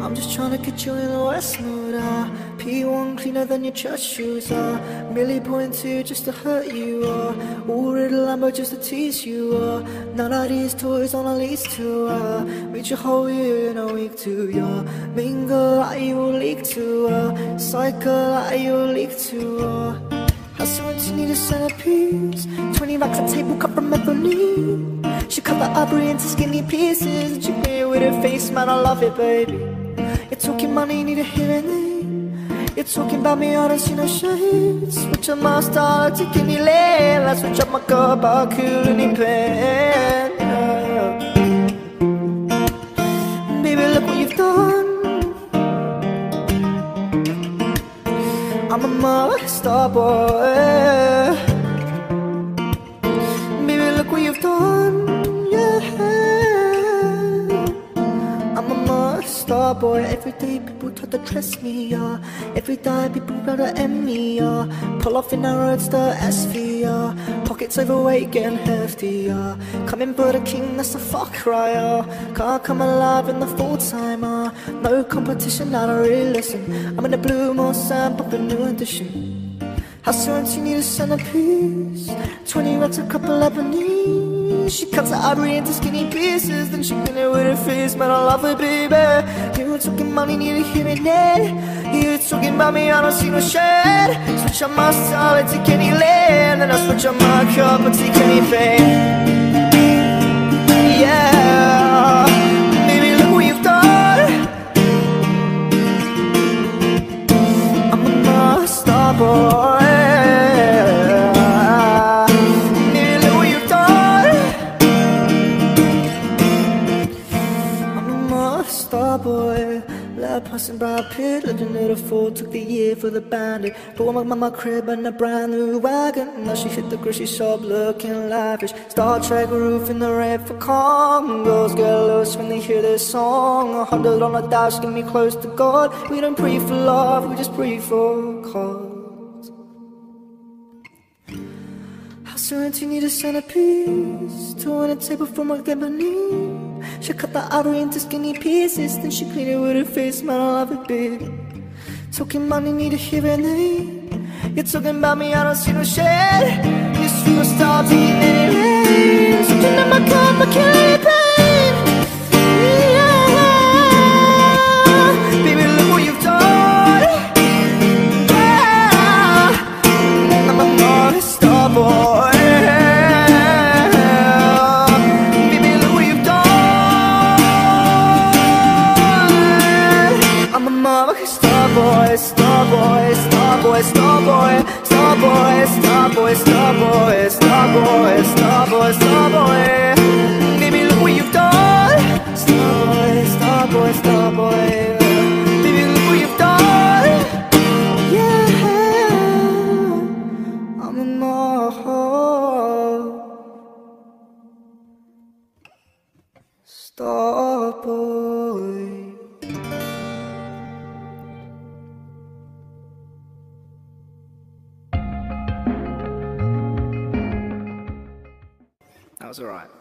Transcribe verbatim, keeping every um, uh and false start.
I'm just trying to get you in the worst mood, ah. P one cleaner than your church shoes, ah. Millie point two just to hurt you, ah. All red Lambo just to tease you, ah. None of these toys on a lease to, ah. Reach a whole year in a week to, yeah. Mingle like you will leak to, ah. Cycle like you will leak to, ah. How soon do you need a centerpiece? Twenty racks a table cut from ebony. She cut the ivory into skinny pieces, and she made it with her face, man, I love it, baby. You're talking money, you need a hearing aid. You're talking about me, I don't see no shades. Switch up my style, take any lane. Let's switch up my cup, I'll kill any pain, yeah. Baby, look what you've done. I'm a mother star boy. Baby, look what you've done, yeah. I'm a mother star boy. Every day people try to dress me, yeah. Every day people try to end me, yeah. Pull off in a roadster S V, yeah. Pockets overweight, getting hefty, yeah. Coming for the king, that's a fuck cry, yeah. Can't come alive in the full timer. No competition, I don't really listen. I'm in the blue moon sand, pop a new edition. How soon do you need a centerpiece? Twenty racks, a couple ebony. She cuts her ivory into skinny pieces, then she clean it with her face, man, I love her, baby. You were talking money, need a hearing aid. You were talking about me, I don't see no shade. Switch on my style, I take any lane. Then I switch on my cup, I take any pain. Yeah, baby, look what you've done. I'm a North Star boy. Starboy, love passing Brad Pitt, living at a four, took the year for the bandit. Bought my mama crib and a brand new wagon. Now she hit the grocery shop looking lavish. Star Trek roof in the red for calm. Girls get lost when they hear this song. A hundred on a dash, get me close to God. We don't pray for love, we just pray for cause. How soon do you need a centerpiece? Two on a table from a ebony. She cut the ivory into skinny pieces, then she cleaned it with her face, man, I love it, baby. Talking money, need a hearing aid. You're talking about me, I don't see no shade. You're superstar, taking any lane. Switching up my cup, I can't let it pain. Yeah. Baby, look what you've done. Yeah. I'm a North Star boy. Starboy, Starboy, Starboy, Starboy, Starboy, Starboy, Starboy, Starboy, Starboy, Starboy. Baby, look what you've done. Starboy, Starboy, Starboy. Baby, look what you've done. Yeah, I'm a North Star boy. That was alright.